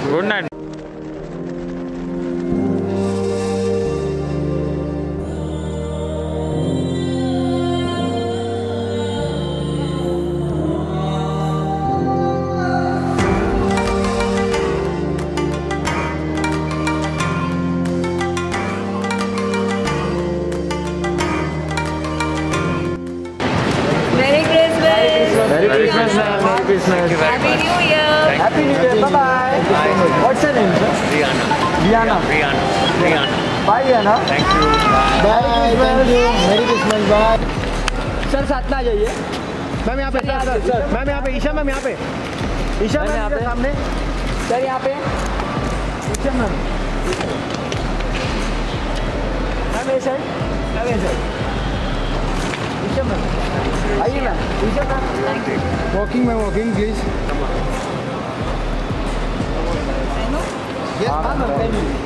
Good night. Merry Christmas. Happy New Year. Happy New Year. Bye bye. What's your name, sir? Rihanna. Rihanna. Bye, Rihanna. Thank you. Bye. Thank you. Merry Christmas. Bye. Sir साथ में आ जाइए। Ma'am यहाँ पे sir. Ma'am यहाँ पे Isha ma'am यहाँ पे। Isha ma'am यहाँ पे सामने। सर यहाँ पे। ईशा मैम। मैम ये साइड। मैम ये साइड। ईशा मैम। आइए ma'am. Isha ma'am. Walking ma'am walking please. Yes, ma'am.